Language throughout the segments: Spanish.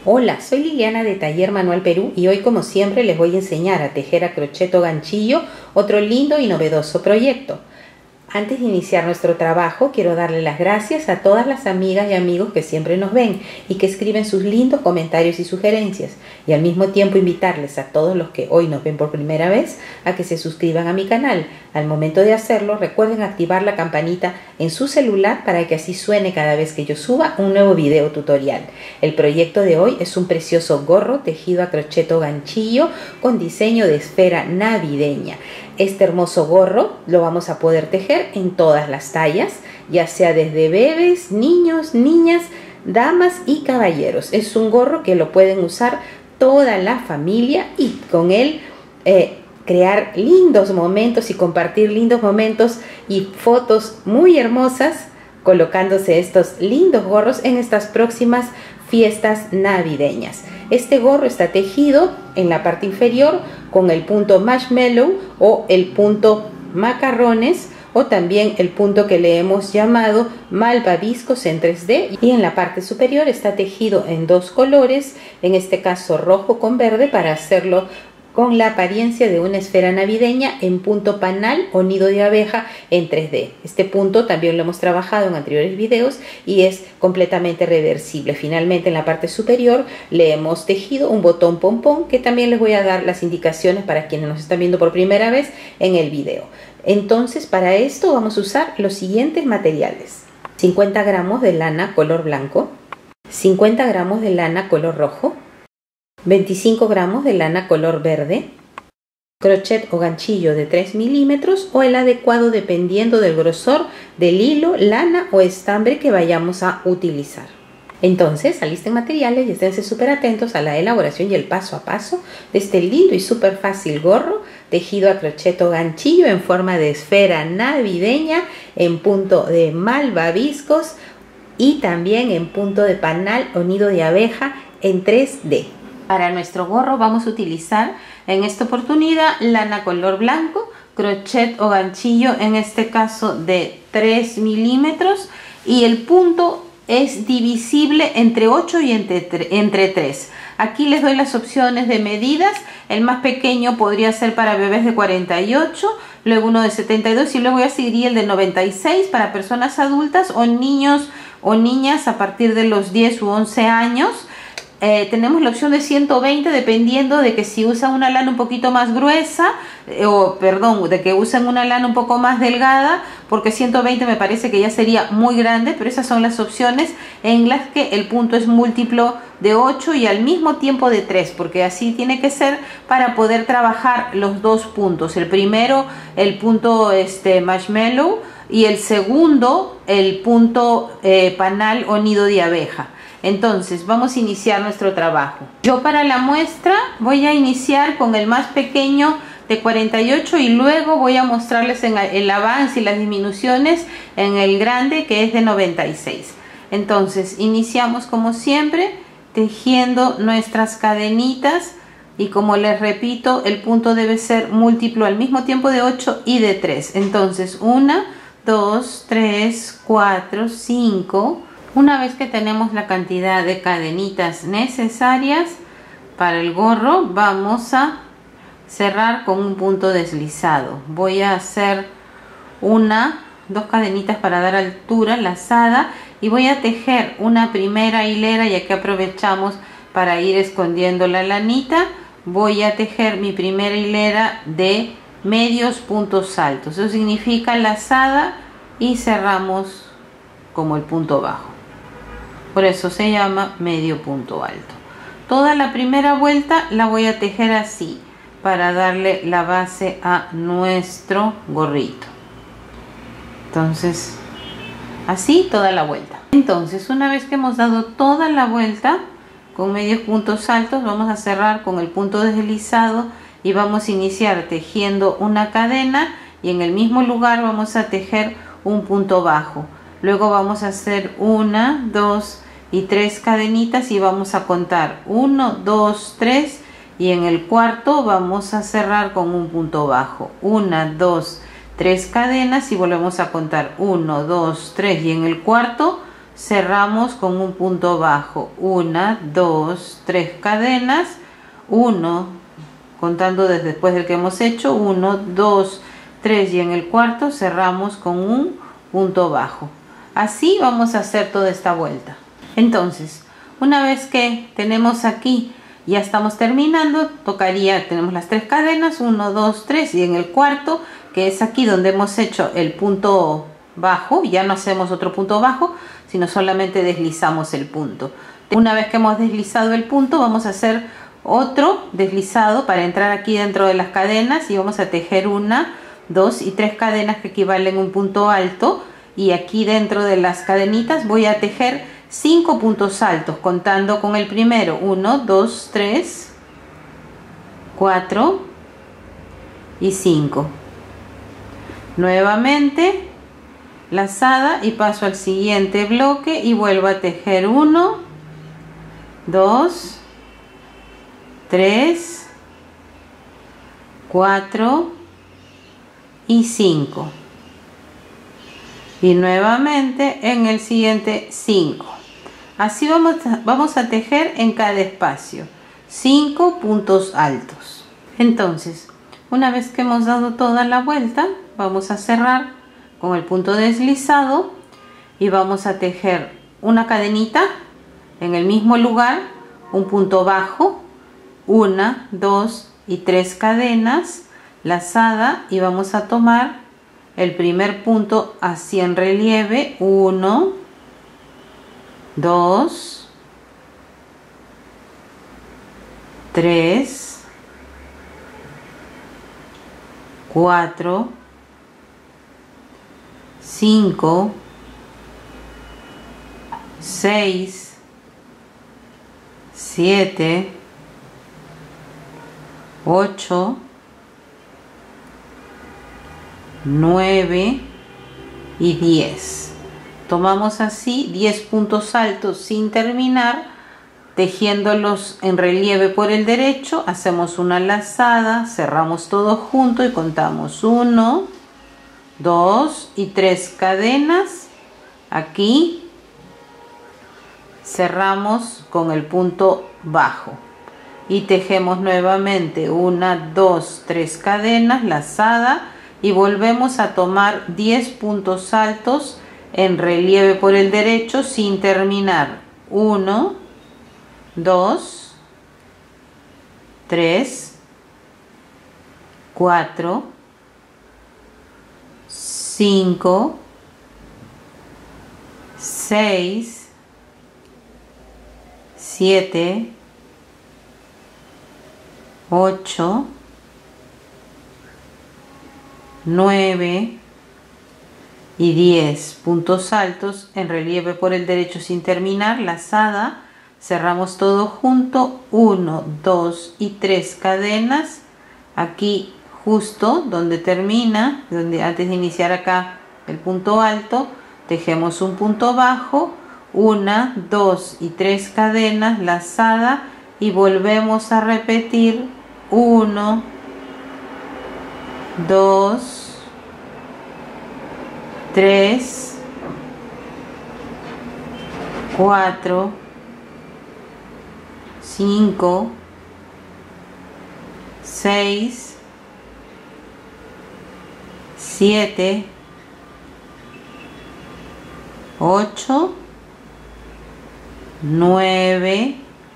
Hola, soy Liliana de Taller Manual Perú y hoy como siempre les voy a enseñar a tejer a crochet o ganchillo, otro lindo y novedoso proyecto. Antes de iniciar nuestro trabajo, quiero darle las gracias a todas las amigas y amigos que siempre nos ven y que escriben sus lindos comentarios y sugerencias. Y al mismo tiempo invitarles a todos los que hoy nos ven por primera vez a que se suscriban a mi canal. Al momento de hacerlo, recuerden activar la campanita en su celular para que así suene cada vez que yo suba un nuevo video tutorial. El proyecto de hoy es un precioso gorro tejido a crochet o ganchillo con diseño de esfera navideña. Este hermoso gorro lo vamos a poder tejer en todas las tallas, ya sea desde bebés, niños, niñas, damas y caballeros. Es un gorro que lo pueden usar toda la familia y con él crear lindos momentos y compartir lindos momentos y fotos muy hermosas colocándose estos lindos gorros en estas próximas fiestas navideñas. Este gorro está tejido en la parte inferior con el punto marshmallow o el punto macarrones o también el punto que le hemos llamado malvaviscos en 3D, y en la parte superior está tejido en dos colores, en este caso rojo con verde, para hacerlo con la apariencia de una esfera navideña en punto panal o nido de abeja en 3D. Este punto también lo hemos trabajado en anteriores videos y es completamente reversible. Finalmente, en la parte superior le hemos tejido un botón pompón que también les voy a dar las indicaciones para quienes nos están viendo por primera vez en el video. Entonces, para esto vamos a usar los siguientes materiales: 50 gramos de lana color blanco, 50 gramos de lana color rojo, 25 gramos de lana color verde, crochet o ganchillo de 3 milímetros o el adecuado dependiendo del grosor del hilo, lana o estambre que vayamos a utilizar. Entonces, alisten materiales y esténse súper atentos a la elaboración y el paso a paso de este lindo y súper fácil gorro tejido a crochet o ganchillo en forma de esfera navideña en punto de malvaviscos y también en punto de panal o nido de abeja en 3D. Para nuestro gorro vamos a utilizar en esta oportunidad lana color blanco, crochet o ganchillo en este caso de 3 milímetros y el punto es divisible entre 8 y entre 3. Aquí les doy las opciones de medidas. El más pequeño podría ser para bebés de 48, luego uno de 72 y luego ya seguiría el de 96 para personas adultas o niños o niñas a partir de los 10 u 11 años. Tenemos la opción de 120 dependiendo de que si usan una lana un poquito más gruesa de que usen una lana un poco más delgada, porque 120 me parece que ya sería muy grande, pero esas son las opciones en las que el punto es múltiplo de 8 y al mismo tiempo de 3, porque así tiene que ser para poder trabajar los dos puntos. El primero, el punto marshmallow, y el segundo, el punto panal o nido de abeja. Entonces vamos a iniciar nuestro trabajo. Yo para la muestra voy a iniciar con el más pequeño de 48 y luego voy a mostrarles el avance y las disminuciones en el grande que es de 96. Entonces iniciamos como siempre tejiendo nuestras cadenitas y como les repito, el punto debe ser múltiplo al mismo tiempo de 8 y de 3. Entonces 1, 2, 3, 4, 5... Una vez que tenemos la cantidad de cadenitas necesarias para el gorro, vamos a cerrar con un punto deslizado. Voy a hacer dos cadenitas para dar altura lazada y voy a tejer una primera hilera, ya que aprovechamos para ir escondiendo la lanita. Voy a tejer mi primera hilera de medios puntos altos. Eso significa lazada y cerramos como el punto bajo. Por eso se llama medio punto alto. Toda la primera vuelta la voy a tejer así para darle la base a nuestro gorrito. Entonces, así toda la vuelta. Entonces, una vez que hemos dado toda la vuelta con medios puntos altos, vamos a cerrar con el punto deslizado y vamos a iniciar tejiendo una cadena y en el mismo lugar vamos a tejer un punto bajo. Luego vamos a hacer 1, 2 y 3 cadenitas y vamos a contar 1, 2, 3 y en el cuarto vamos a cerrar con un punto bajo. 1, 2, 3 cadenas y volvemos a contar 1, 2, 3 y en el cuarto cerramos con un punto bajo, 1, 2, 3 cadenas, 1, contando desde después del que hemos hecho, 1, 2, 3 y en el cuarto cerramos con un punto bajo. Así vamos a hacer toda esta vuelta. Entonces, una vez que tenemos aquí, ya estamos terminando, tenemos las 3 cadenas, 1, 2, 3 y en el cuarto, que es aquí donde hemos hecho el punto bajo, ya no hacemos otro punto bajo, sino solamente deslizamos el punto. Una vez que hemos deslizado el punto, vamos a hacer otro deslizado para entrar aquí dentro de las cadenas y vamos a tejer 1, 2 y 3 cadenas que equivalen a un punto alto, y aquí dentro de las cadenitas voy a tejer 5 puntos altos, contando con el primero, 1, 2, 3, 4 y 5. Nuevamente lazada y paso al siguiente bloque y vuelvo a tejer 1, 2, 3, 4 y 5. Y nuevamente en el siguiente 5. Así vamos a tejer en cada espacio 5 puntos altos. Entonces, una vez que hemos dado toda la vuelta, vamos a cerrar con el punto deslizado y vamos a tejer una cadenita en el mismo lugar, un punto bajo, 1, 2 y 3 cadenas, lazada, y vamos a tomar el primer punto así en relieve, 1, 2, 3, 4, 5, 6, 7, 8, 9 y 10. Tomamos así 10 puntos altos sin terminar, tejiéndolos en relieve por el derecho. Hacemos una lazada, cerramos todo junto y contamos 1, 2 y 3 cadenas. Aquí cerramos con el punto bajo y tejemos nuevamente 1, 2, 3 cadenas, lazada, y volvemos a tomar 10 puntos altos en relieve por el derecho sin terminar. 1, 2, 3, 4, 5, 6, 7, 8, 9 y 10 puntos altos en relieve por el derecho sin terminar, lazada, cerramos todo junto, 1, 2 y 3 cadenas, aquí justo donde termina, antes de iniciar acá el punto alto, tejemos un punto bajo, 1, 2 y 3 cadenas, lazada, y volvemos a repetir 1, 2, 3, 4, 5, 6, 7, 8, 9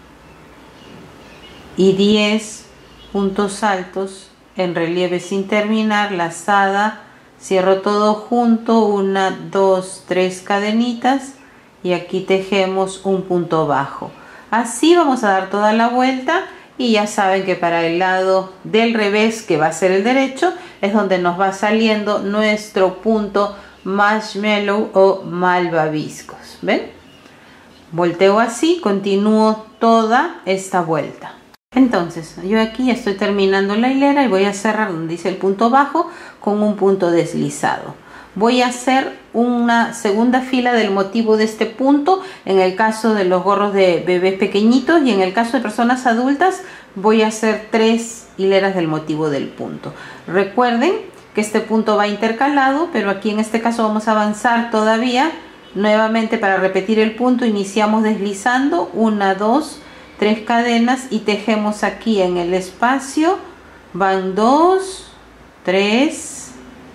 y 10 puntos altos en relieve sin terminar, lazada, cierro todo junto, 1, 2, 3 cadenitas, y aquí tejemos un punto bajo. Así vamos a dar toda la vuelta, y ya saben que para el lado del revés, que va a ser el derecho, es donde nos va saliendo nuestro punto marshmallow o malvaviscos. ¿Ven? Volteo así, continúo toda esta vuelta. Entonces, yo aquí ya estoy terminando la hilera y voy a cerrar donde dice el punto bajo con un punto deslizado. Voy a hacer una segunda fila del motivo de este punto en el caso de los gorros de bebés pequeñitos, y en el caso de personas adultas voy a hacer 3 hileras del motivo del punto. Recuerden que este punto va intercalado, pero aquí en este caso vamos a avanzar todavía Nuevamente, para repetir el punto, iniciamos deslizando 1, 2, 3 cadenas y tejemos aquí en el espacio. Van 2, 3,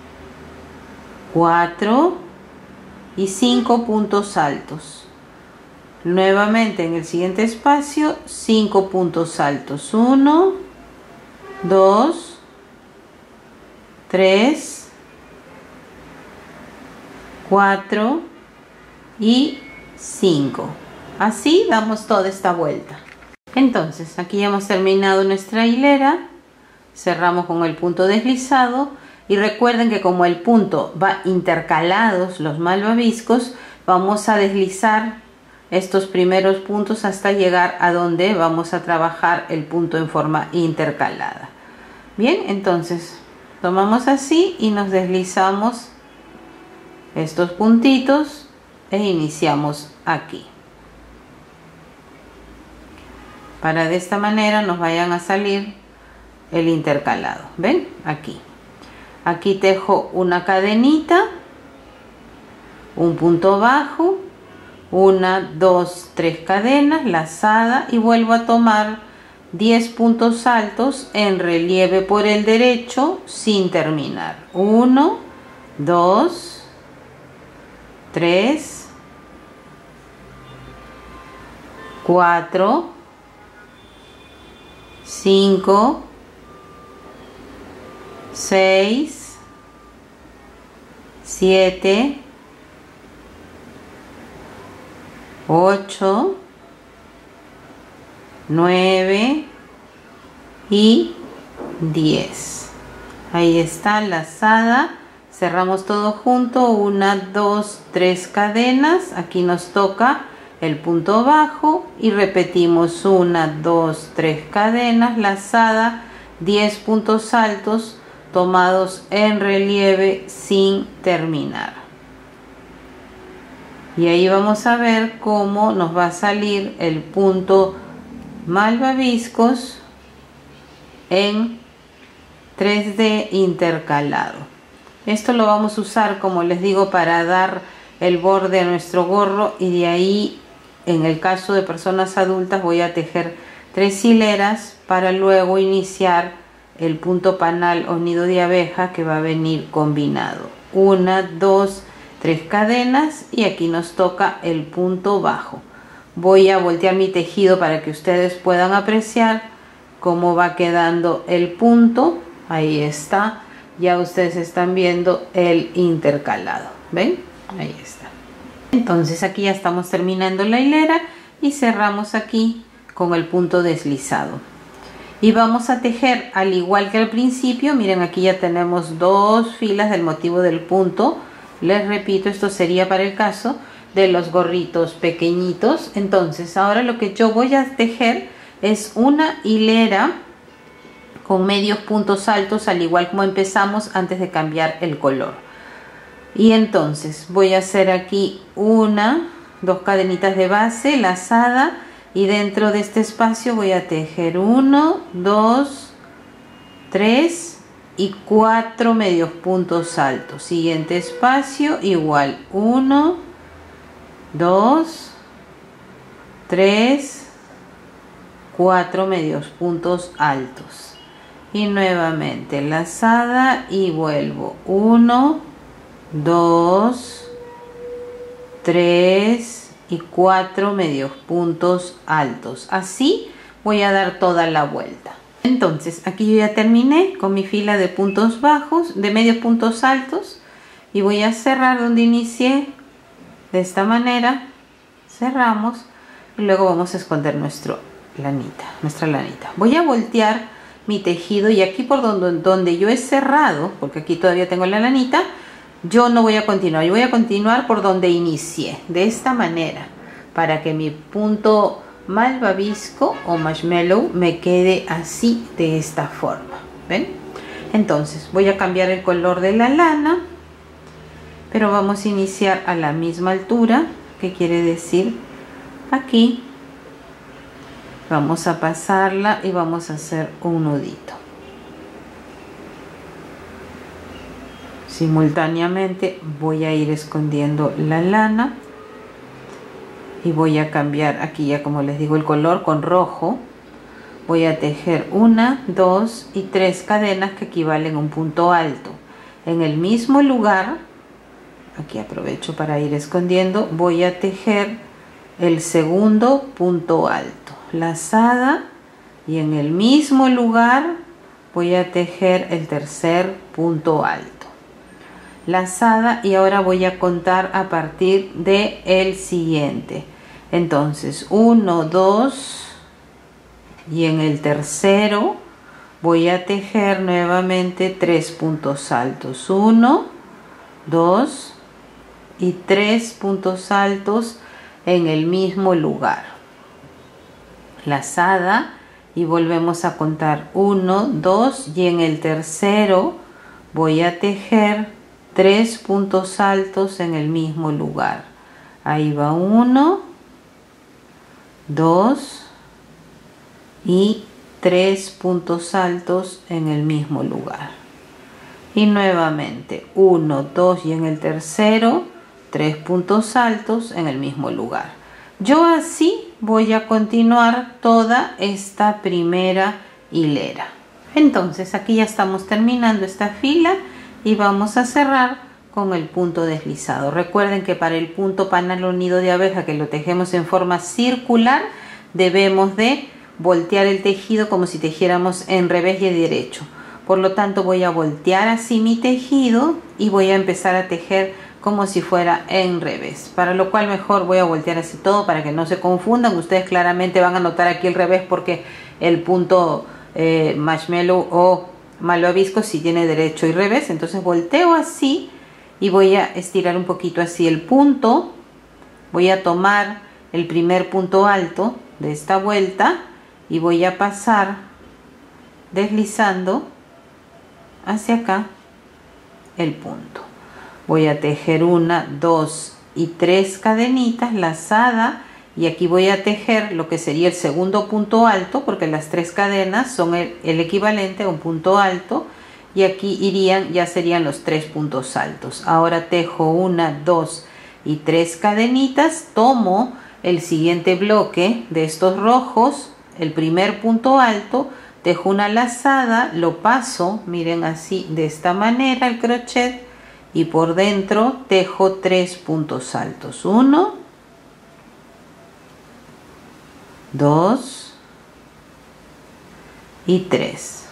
4 y 5 puntos altos. Nuevamente en el siguiente espacio 5 puntos altos. 1, 2, 3, 4 y 5. Así damos toda esta vuelta. Entonces aquí ya hemos terminado nuestra hilera. Cerramos con el punto deslizado y recuerden que como el punto va intercalados los malvaviscos, vamos a deslizar estos primeros puntos hasta llegar a donde vamos a trabajar el punto en forma intercalada. Bien, entonces tomamos así y nos deslizamos estos puntitos e iniciamos aquí, para de esta manera nos vayan a salir el intercalado. ¿Ven? Aquí tejo una cadenita, un punto bajo, 1, 2, 3 cadenas, lazada, y vuelvo a tomar 10 puntos altos en relieve por el derecho sin terminar. 1, 2, 3, 4, 5, 6, 7, 8, 9 y 10. Ahí está, lazada. Cerramos todo junto, 1, 2, 3 cadenas. Aquí nos toca el punto bajo y repetimos 1, 2, 3 cadenas, lazada, 10 puntos altos tomados en relieve sin terminar. Y ahí vamos a ver cómo nos va a salir el punto malvaviscos en 3D intercalado. Esto lo vamos a usar, como les digo, para dar el borde a nuestro gorro, y de ahí, en el caso de personas adultas, voy a tejer 3 hileras para luego iniciar el punto panal o nido de abeja, que va a venir combinado. 1, 2, 3 cadenas y aquí nos toca el punto bajo. Voy a voltear mi tejido para que ustedes puedan apreciar cómo va quedando el punto. Ahí está, ya ustedes están viendo el intercalado, ¿ven? Ahí está. Entonces aquí ya estamos terminando la hilera y cerramos aquí con el punto deslizado. Y vamos a tejer al igual que al principio. Miren, aquí ya tenemos 2 filas del motivo del punto. Les repito, esto sería para el caso de los gorritos pequeñitos. Entonces ahora lo que yo voy a tejer es una hilera con medios puntos altos, al igual como empezamos antes de cambiar el color. Y entonces voy a hacer aquí 1, 2 cadenitas de base lazada, y dentro de este espacio voy a tejer 1, 2, 3 y 4 medios puntos altos. Siguiente espacio igual, 1, 2, 3, 4 medios puntos altos, y nuevamente lazada y vuelvo, 1, 2, 3 y 4 medios puntos altos. Así voy a dar toda la vuelta. Entonces aquí yo ya terminé con mi fila de puntos bajos, de medios puntos altos, y voy a cerrar donde inicié. De esta manera cerramos y luego vamos a esconder nuestra lanita. Voy a voltear mi tejido, y aquí por donde yo he cerrado, porque aquí todavía tengo la lanita, yo no voy a continuar, yo voy a continuar por donde inicié, de esta manera, para que mi punto malvavisco o marshmallow me quede así, de esta forma. ¿Ven? Entonces voy a cambiar el color de la lana, pero vamos a iniciar a la misma altura, que quiere decir aquí. Vamos a pasarla y vamos a hacer un nudito. Simultáneamente voy a ir escondiendo la lana y voy a cambiar aquí ya, como les digo, el color con rojo. Voy a tejer 1, 2 y 3 cadenas que equivalen a un punto alto. En el mismo lugar, aquí aprovecho para ir escondiendo, voy a tejer el segundo punto alto, lazada, y en el mismo lugar voy a tejer el tercer punto alto, lazada, y ahora voy a contar a partir de el siguiente. Entonces 1, 2, y en el tercero voy a tejer nuevamente 3 puntos altos, 1, 2 y 3 puntos altos en el mismo lugar, lazada, y volvemos a contar 1, 2, y en el tercero voy a tejer 3 puntos altos en el mismo lugar. Ahí va 1, 2 y 3 puntos altos en el mismo lugar, y nuevamente 1, 2 y en el tercero 3 puntos altos en el mismo lugar. Yo así voy a continuar toda esta primera hilera. Entonces aquí ya estamos terminando esta fila y vamos a cerrar con el punto deslizado. Recuerden que para el punto panal unido de abeja, que lo tejemos en forma circular, debemos de voltear el tejido como si tejiéramos en revés y derecho. Por lo tanto, voy a voltear así mi tejido y voy a empezar a tejer como si fuera en revés, para lo cual mejor voy a voltear así todo para que no se confundan. Ustedes claramente van a notar aquí el revés porque el punto marshmallow o malvavisco sí tiene derecho y revés. Entonces volteo así y voy a estirar un poquito así el punto. Voy a tomar el primer punto alto de esta vuelta y voy a pasar deslizando hacia acá el punto. Voy a tejer 1, 2 y 3 cadenitas lazada, y aquí voy a tejer lo que sería el segundo punto alto, porque las 3 cadenas son el equivalente a un punto alto, y aquí irían, ya serían los 3 puntos altos. Ahora tejo 1, 2 y 3 cadenitas, tomo el siguiente bloque de estos rojos, el primer punto alto, tejo una lazada, lo paso, miren así, de esta manera el crochet, y por dentro tejo 3 puntos altos, 1, 2 y 3.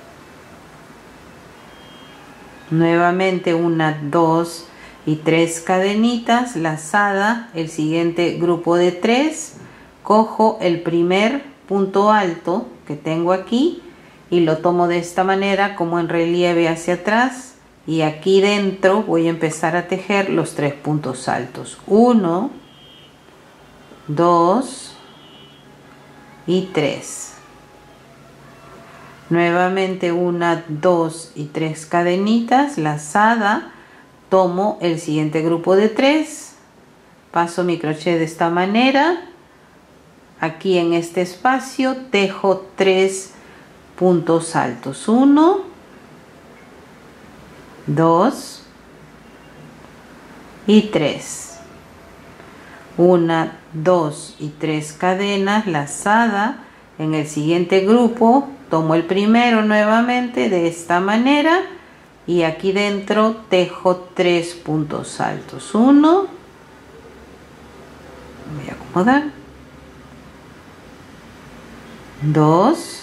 Nuevamente 1, 2 y 3 cadenitas, lazada, el siguiente grupo de 3, cojo el primer punto alto que tengo aquí y lo tomo de esta manera como en relieve hacia atrás, y aquí dentro voy a empezar a tejer los 3 puntos altos, 1, 2 y 3. Nuevamente 1, 2 y 3 cadenitas, lazada, tomo el siguiente grupo de 3, paso mi crochet de esta manera, aquí en este espacio tejo 3 puntos altos, 1, 2 y 3. 1, 2 y 3 cadenas, lazada, en el siguiente grupo tomo el primero nuevamente de esta manera y aquí dentro tejo 3 puntos altos, 1, voy a acomodar, 2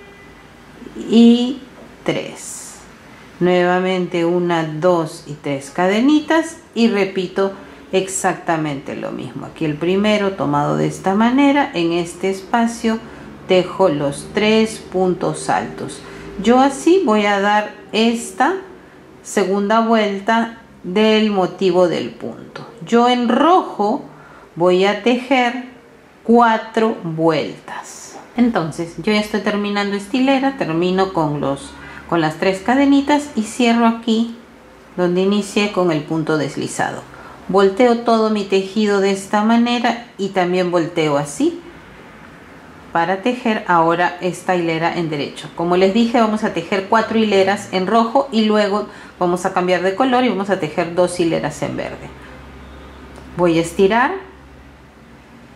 y 3. Nuevamente 1, 2 y 3 cadenitas y repito exactamente lo mismo. Aquí el primero tomado de esta manera, en este espacio tejo los 3 puntos altos. Yo así voy a dar esta segunda vuelta del motivo del punto. Yo en rojo voy a tejer 4 vueltas. Entonces yo ya estoy terminando esta hilera, termino con las 3 cadenitas y cierro aquí donde inicié con el punto deslizado. Volteo todo mi tejido de esta manera y también volteo así para tejer ahora esta hilera en derecho. Como les dije, vamos a tejer 4 hileras en rojo y luego vamos a cambiar de color y vamos a tejer 2 hileras en verde. Voy a estirar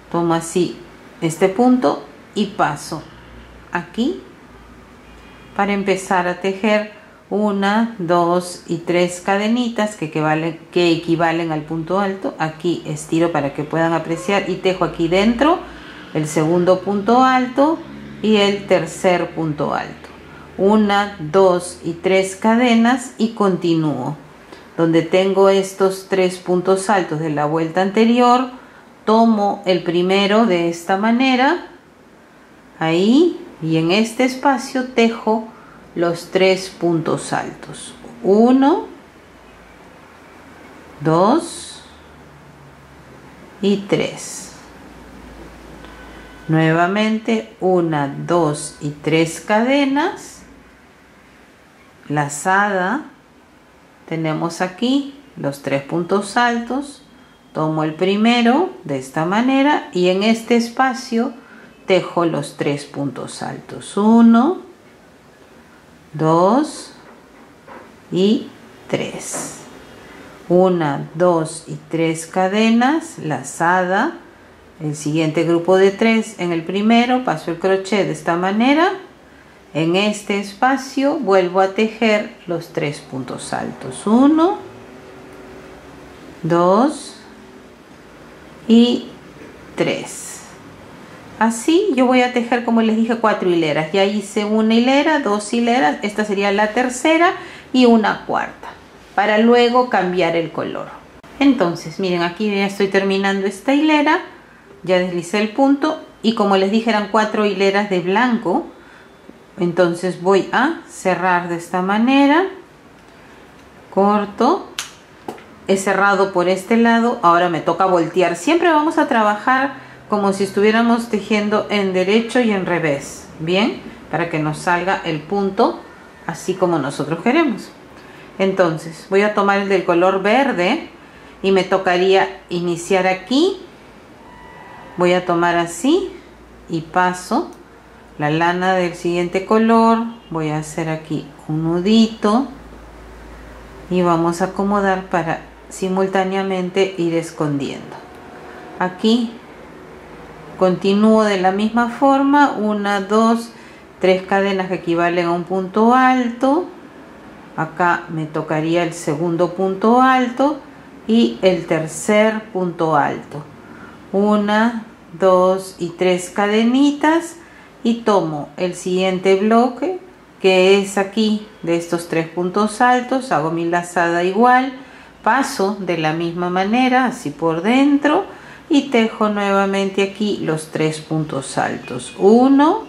tomo así este punto y paso aquí para empezar a tejer 1, 2 y 3 cadenitas que equivalen al punto alto. Aquí estiro para que puedan apreciar y tejo aquí dentro el segundo punto alto y el tercer punto alto. 1, 2 y 3 cadenas y continúo. Donde tengo estos 3 puntos altos de la vuelta anterior, tomo el primero de esta manera, ahí, y en este espacio tejo los 3 puntos altos. 1, 2 y 3. Nuevamente 1, 2 y 3 cadenas, lazada. Tenemos aquí los 3 puntos altos, tomo el primero de esta manera y en este espacio tejo los 3 puntos altos. 1, 2 y 3. 1, 2 y 3 cadenas, lazada. El siguiente grupo de 3 en el primero, paso el crochet de esta manera. En este espacio vuelvo a tejer los 3 puntos altos. 1, 2 y 3. Así yo voy a tejer, como les dije, 4 hileras. Ya hice una hilera, 2 hileras, esta sería la tercera y una cuarta, para luego cambiar el color. Entonces miren, aquí ya estoy terminando esta hilera, ya deslicé el punto y como les dije eran 4 hileras de blanco. Entonces voy a cerrar de esta manera, corto, he cerrado por este lado, ahora me toca voltear. Siempre vamos a trabajar como si estuviéramos tejiendo en derecho y en revés, bien, para que nos salga el punto así como nosotros queremos. Entonces voy a tomar el del color verde y me tocaría iniciar aquí, voy a tomar así y paso la lana del siguiente color, voy a hacer aquí un nudito y vamos a acomodar para simultáneamente ir escondiendo. Aquí continúo de la misma forma, 1, 2, 3 cadenas que equivalen a un punto alto. Acá me tocaría el segundo punto alto y el tercer punto alto. 1, 2 y 3 cadenitas. Y tomo el siguiente bloque que es aquí de estos 3 puntos altos, hago mi lazada igual, paso de la misma manera así por dentro y tejo nuevamente aquí los 3 puntos altos. 1,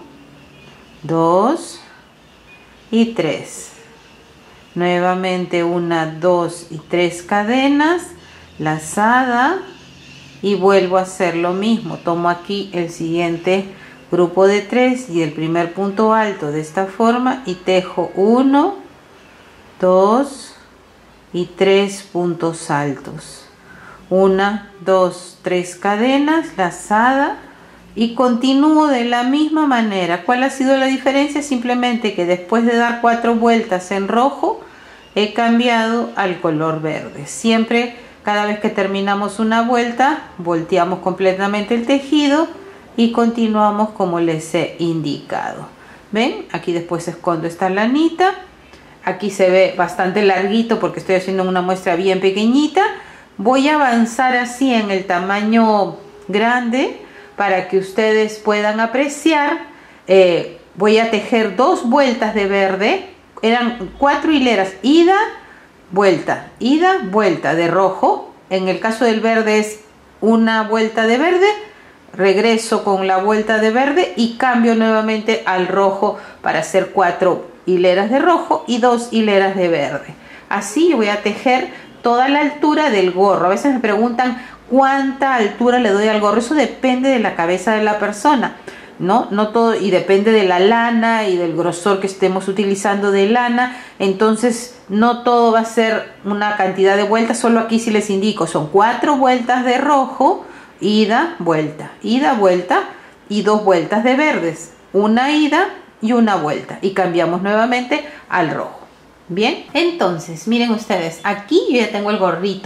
2 y 3. Nuevamente 1, 2 y 3 cadenas, lazada y vuelvo a hacer lo mismo. Tomo aquí el siguiente grupo de 3 y el primer punto alto de esta forma y tejo 1, 2 y 3 puntos altos. 1, 2, 3 cadenas, lazada y continúo de la misma manera. ¿Cuál ha sido la diferencia? Simplemente que después de dar 4 vueltas en rojo he cambiado al color verde. Siempre, cada vez que terminamos una vuelta, volteamos completamente el tejido y continuamos como les he indicado. ¿Ven? Aquí después escondo esta lanita. Aquí se ve bastante larguito porque estoy haciendo una muestra bien pequeñita. Voy a avanzar así en el tamaño grande para que ustedes puedan apreciar. Voy a tejer 2 vueltas de verde. Eran 4 hileras, ida, vuelta de rojo. En el caso del verde es una vuelta de verde, regreso con la vuelta de verde y cambio nuevamente al rojo para hacer 4 hileras de rojo y 2 hileras de verde. Así yo voy a tejer toda la altura del gorro. A veces me preguntan cuánta altura le doy al gorro. Eso depende de la cabeza de la persona, no todo, y depende de la lana y del grosor que estemos utilizando de lana. Entonces no todo va a ser una cantidad de vueltas. Solo aquí sí les indico, son 4 vueltas de rojo, ida, vuelta y 2 vueltas de verdes, una ida y una vuelta, y cambiamos nuevamente al rojo. Bien, entonces miren ustedes, aquí yo ya tengo el gorrito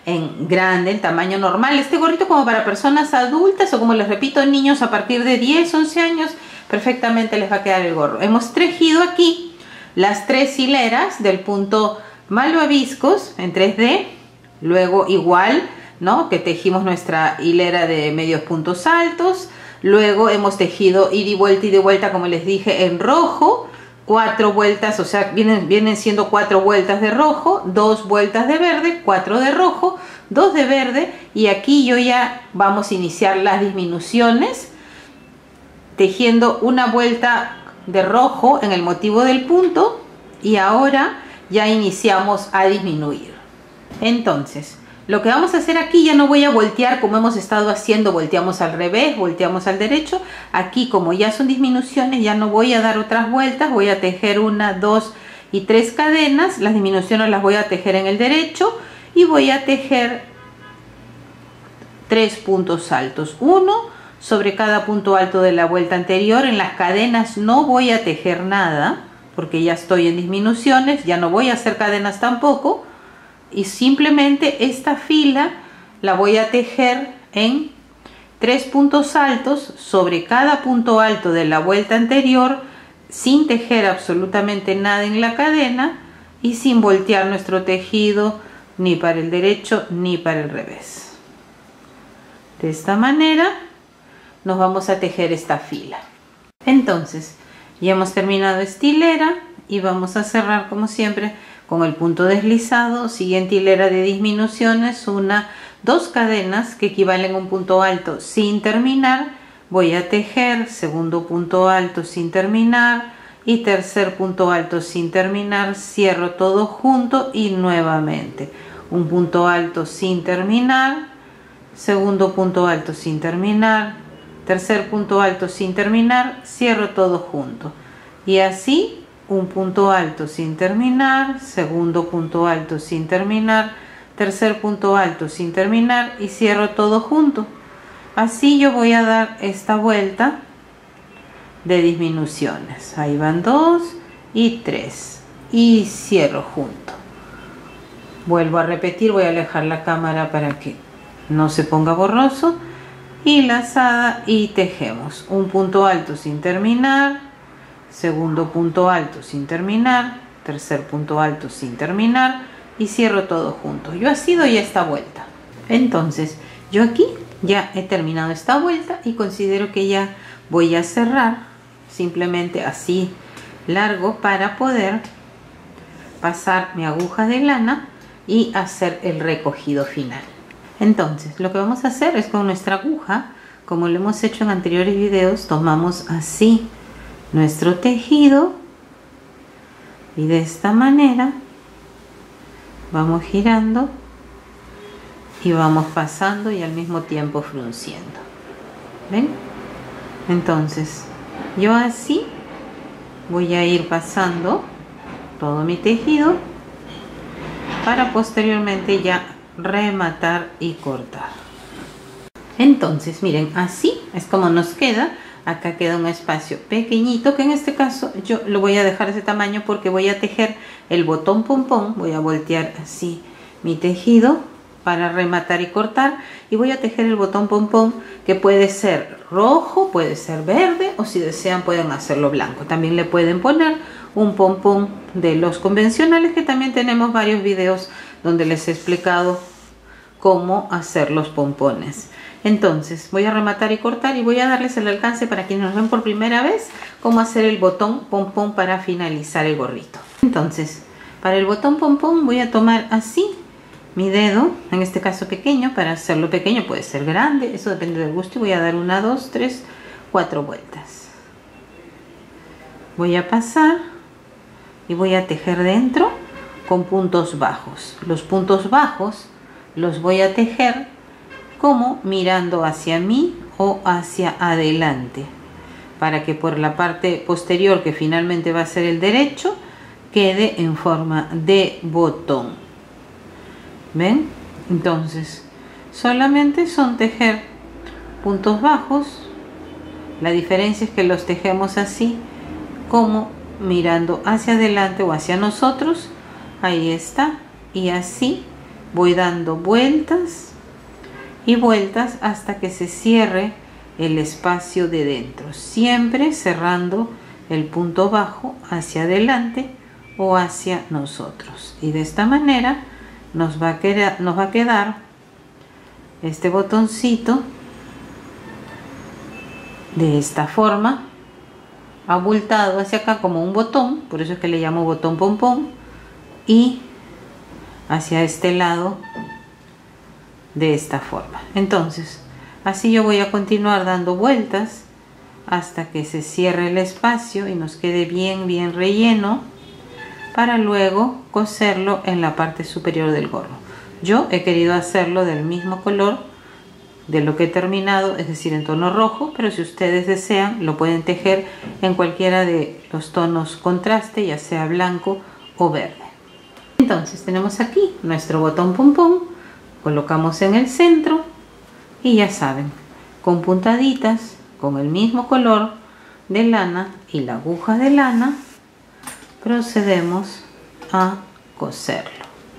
en grande, en tamaño normal. Este gorrito como para personas adultas o, como les repito, niños a partir de 10, 11 años, perfectamente les va a quedar el gorro. Hemos tejido aquí las 3 hileras del punto malvaviscos en 3D, luego igual, ¿no?, que tejimos nuestra hilera de medios puntos altos. Luego hemos tejido ida y de vuelta, como les dije, en rojo, 4 vueltas, o sea, vienen siendo 4 vueltas de rojo, 2 vueltas de verde, 4 de rojo, 2 de verde, y aquí yo ya vamos a iniciar las disminuciones tejiendo una vuelta de rojo en el motivo del punto, y ahora ya iniciamos a disminuir. Entonces, lo que vamos a hacer aquí, ya no voy a voltear como hemos estado haciendo, volteamos al revés, volteamos al derecho. Aquí, como ya son disminuciones, ya no voy a dar otras vueltas, voy a tejer 1, 2 y 3 cadenas. Las disminuciones las voy a tejer en el derecho y voy a tejer 3 puntos altos, 1 sobre cada punto alto de la vuelta anterior. En las cadenas no voy a tejer nada porque ya estoy en disminuciones, ya no voy a hacer cadenas tampoco. Y simplemente esta fila la voy a tejer en 3 puntos altos sobre cada punto alto de la vuelta anterior, sin tejer absolutamente nada en la cadena y sin voltear nuestro tejido ni para el derecho ni para el revés. De esta manera nos vamos a tejer esta fila. Entonces ya hemos terminado esta hilera y vamos a cerrar como siempre con el punto deslizado. Siguiente hilera de disminuciones, 1, 2 cadenas que equivalen a un punto alto sin terminar. Voy a tejer segundo punto alto sin terminar y tercer punto alto sin terminar. Cierro todo junto y nuevamente un punto alto sin terminar, segundo punto alto sin terminar, tercer punto alto sin terminar, cierro todo junto, y así un punto alto sin terminar, segundo punto alto sin terminar, tercer punto alto sin terminar y cierro todo junto. Así yo voy a dar esta vuelta de disminuciones. Ahí van 2 y 3 y cierro junto. Vuelvo a repetir, voy a alejar la cámara para que no se ponga borroso, y lazada, y tejemos un punto alto sin terminar, segundo punto alto sin terminar, tercer punto alto sin terminar y cierro todo junto. Yo así doy esta vuelta. Entonces yo aquí ya he terminado esta vuelta y considero que ya voy a cerrar simplemente así largo para poder pasar mi aguja de lana y hacer el recogido final. Entonces lo que vamos a hacer es, con nuestra aguja, como lo hemos hecho en anteriores videos, tomamos así nuestro tejido y de esta manera vamos girando y vamos pasando y al mismo tiempo frunciendo. ¿Ven? Entonces yo así voy a ir pasando todo mi tejido para posteriormente ya rematar y cortar. Entonces miren, así es como nos queda. Acá queda un espacio pequeñito, que en este caso yo lo voy a dejar de ese tamaño porque voy a tejer el botón pompón. Voy a voltear así mi tejido para rematar y cortar, y voy a tejer el botón pompón, que puede ser rojo, puede ser verde, o si desean pueden hacerlo blanco. También le pueden poner un pompón de los convencionales, que también tenemos varios videos donde les he explicado cómo hacer los pompones. Entonces voy a rematar y cortar, y voy a darles el alcance para quienes nos ven por primera vez cómo hacer el botón pompón para finalizar el gorrito. Entonces, para el botón pompón voy a tomar así mi dedo, en este caso pequeño. Para hacerlo pequeño puede ser grande, eso depende del gusto, y voy a dar 1, 2, 3, 4 vueltas. Voy a pasar y voy a tejer dentro con puntos bajos. Los puntos bajos los voy a tejer como mirando hacia mí o hacia adelante, para que por la parte posterior, que finalmente va a ser el derecho, quede en forma de botón. ¿Ven? Entonces solamente son tejer puntos bajos. La diferencia es que los tejemos así, como mirando hacia adelante o hacia nosotros. Ahí está. Y así voy dando vueltas y vueltas hasta que se cierre el espacio de dentro, siempre cerrando el punto bajo hacia adelante o hacia nosotros, y de esta manera nos va a quedar este botoncito de esta forma, abultado hacia acá como un botón, por eso es que le llamo botón pompón, y hacia este lado de esta forma. Entonces así yo voy a continuar dando vueltas hasta que se cierre el espacio y nos quede bien relleno, para luego coserlo en la parte superior del gorro. Yo he querido hacerlo del mismo color de lo que he terminado, es decir, en tono rojo, pero si ustedes desean lo pueden tejer en cualquiera de los tonos contraste, ya sea blanco o verde. Entonces tenemos aquí nuestro botón pompón, colocamos en el centro y ya saben, con puntaditas con el mismo color de lana y la aguja de lana procedemos a coserlo.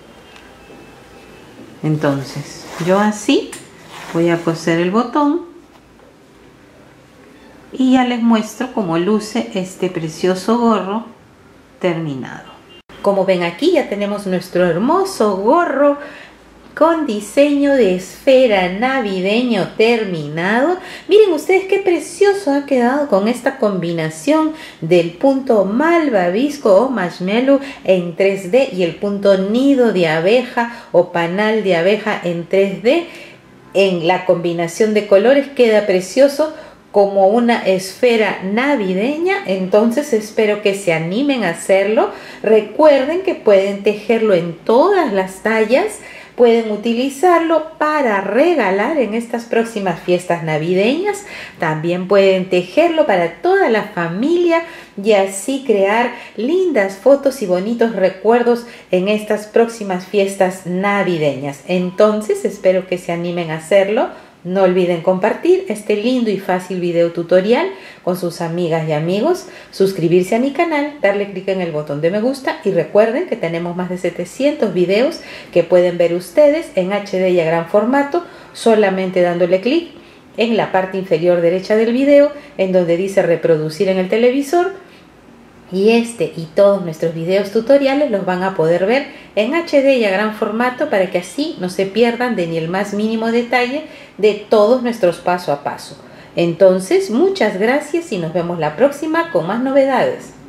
Entonces yo así voy a coser el botón y ya les muestro cómo luce este precioso gorro terminado. Como ven, aquí ya tenemos nuestro hermoso gorro con diseño de esfera navideño terminado. Miren ustedes qué precioso ha quedado con esta combinación del punto malvavisco o marshmallow en 3D y el punto nido de abeja o panal de abeja en 3D. En la combinación de colores queda precioso como una esfera navideña. Entonces espero que se animen a hacerlo. Recuerden que pueden tejerlo en todas las tallas. Pueden utilizarlo para regalar en estas próximas fiestas navideñas. También pueden tejerlo para toda la familia y así crear lindas fotos y bonitos recuerdos en estas próximas fiestas navideñas. Entonces espero que se animen a hacerlo. No olviden compartir este lindo y fácil video tutorial con sus amigas y amigos, suscribirse a mi canal, darle clic en el botón de me gusta y recuerden que tenemos más de 700 videos que pueden ver ustedes en HD y a gran formato solamente dándole clic en la parte inferior derecha del video en donde dice reproducir en el televisor. Y este y todos nuestros videos tutoriales los van a poder ver en HD y a gran formato para que así no se pierdan de ni el más mínimo detalle de todos nuestros paso a paso. Entonces, muchas gracias y nos vemos la próxima con más novedades.